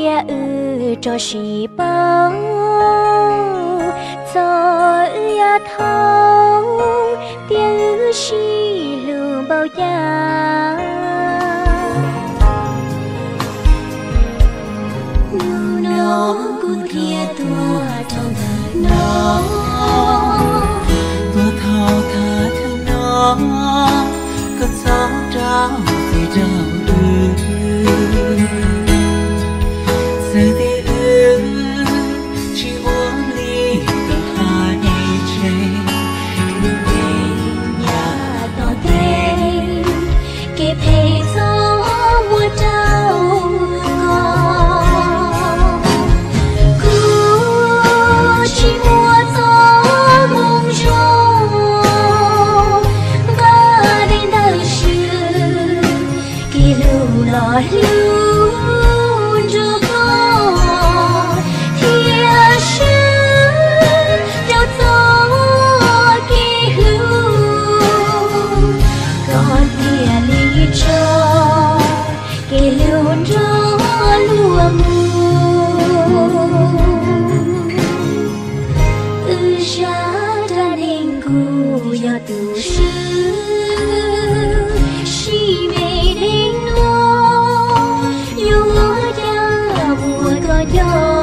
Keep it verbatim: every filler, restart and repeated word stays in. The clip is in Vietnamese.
tia ư cho sĩ bao cho ư thâu tia ư sĩ lưu bao gia lưu nó cũng tia tua trong đời nó tua thao tha thân nó cất gió trao vì trao ư giờ thì ư chỉ uống ly cả hai chén nhà to tên kịp hệ gió mùa trao ngò cứ chỉ mùa gió mong gió ga đến đời xưa kỳ lưu lò lưu tu sư si mê đến nó yêu ngõ cha buồn có gió